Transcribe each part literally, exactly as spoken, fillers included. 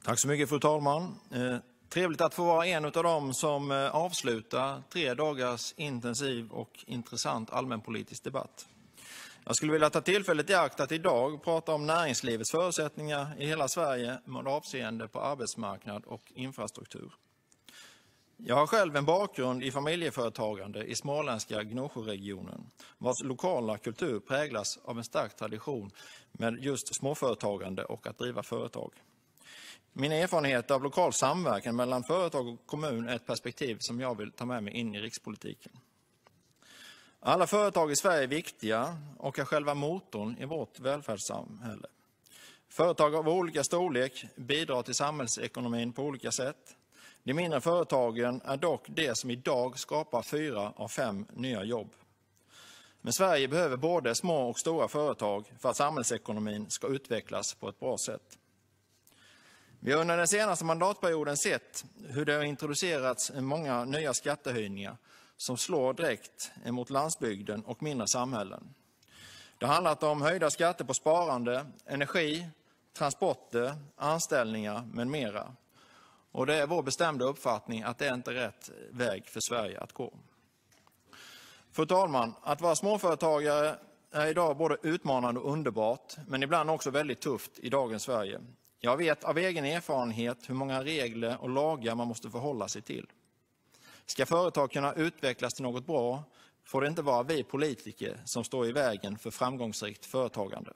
Tack så mycket, fru talman. Eh, trevligt att få vara en av dem som eh, avslutar tre dagars intensiv och intressant allmänpolitisk debatt. Jag skulle vilja ta tillfället i akt att idag prata om näringslivets förutsättningar i hela Sverige med avseende på arbetsmarknad och infrastruktur. Jag har själv en bakgrund i familjeföretagande i småländska Gnosjöregionen, vars lokala kultur präglas av en stark tradition med just småföretagande och att driva företag. Min erfarenhet av lokal samverkan mellan företag och kommun är ett perspektiv som jag vill ta med mig in i rikspolitiken. Alla företag i Sverige är viktiga och är själva motorn i vårt välfärdssamhälle. Företag av olika storlek bidrar till samhällsekonomin på olika sätt. De mindre företagen är dock det som idag skapar fyra av fem nya jobb. Men Sverige behöver både små och stora företag för att samhällsekonomin ska utvecklas på ett bra sätt. Vi har under den senaste mandatperioden sett hur det har introducerats många nya skattehöjningar som slår direkt mot landsbygden och mindre samhällen. Det har handlat om höjda skatter på sparande, energi, transporter, anställningar med mera. Och det är vår bestämda uppfattning att det inte är rätt väg för Sverige att gå. Fru talman, att vara småföretagare är idag både utmanande och underbart, men ibland också väldigt tufft i dagens Sverige. Jag vet av egen erfarenhet hur många regler och lagar man måste förhålla sig till. Ska företag kunna utvecklas till något bra får det inte vara vi politiker som står i vägen för framgångsrikt företagande.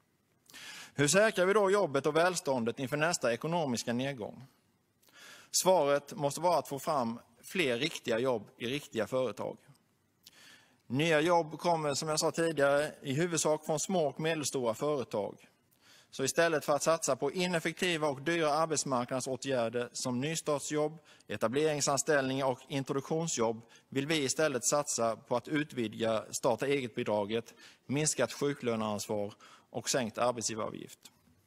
Hur säkrar vi då jobbet och välståndet inför nästa ekonomiska nedgång? Svaret måste vara att få fram fler riktiga jobb i riktiga företag. Nya jobb kommer, som jag sa tidigare, i huvudsak från små och medelstora företag. Så istället för att satsa på ineffektiva och dyra arbetsmarknadsåtgärder som nystartsjobb, etableringsanställningar och introduktionsjobb vill vi istället satsa på att utvidga starta eget-bidraget, minskat sjuklöneansvar och sänkt arbetsgivaravgift.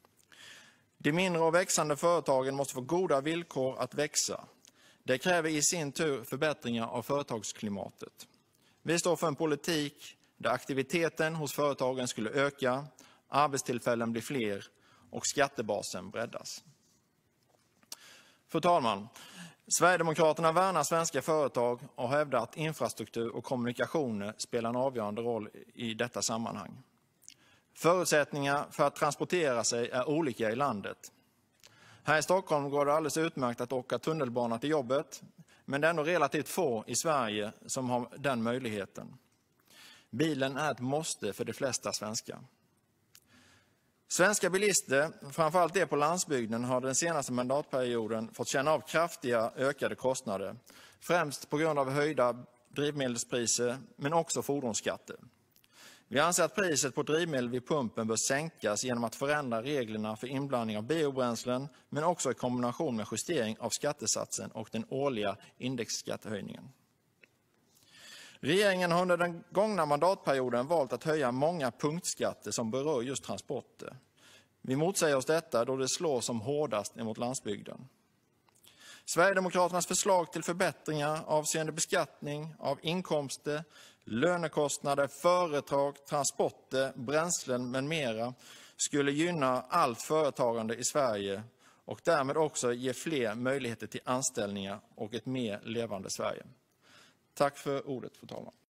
De mindre och växande företagen måste få goda villkor att växa. Det kräver i sin tur förbättringar av företagsklimatet. Vi står för en politik där aktiviteten hos företagen skulle öka, arbetstillfällen blir fler och skattebasen breddas. Fru talman, Sverigedemokraterna värnar svenska företag och hävdar att infrastruktur och kommunikationer spelar en avgörande roll i detta sammanhang. Förutsättningar för att transportera sig är olika i landet. Här i Stockholm går det alldeles utmärkt att åka tunnelbana till jobbet, men det är ändå relativt få i Sverige som har den möjligheten. Bilen är ett måste för de flesta svenskar. Svenska bilister, framförallt de på landsbygden, har den senaste mandatperioden fått känna av kraftiga ökade kostnader, främst på grund av höjda drivmedelspriser men också fordonsskatter. Vi anser att priset på drivmedel vid pumpen bör sänkas genom att förändra reglerna för inblandning av biobränslen, men också i kombination med justering av skattesatsen och den årliga indexskattehöjningen. Regeringen har under den gångna mandatperioden valt att höja många punktskatter som berör just transporter. Vi motsäger oss detta då det slår som hårdast mot landsbygden. Sverigedemokraternas förslag till förbättringar avseende beskattning av inkomster, lönekostnader, företag, transporter, bränslen med mera skulle gynna allt företagande i Sverige och därmed också ge fler möjligheter till anställningar och ett mer levande Sverige. Tack för ordet, fru talman.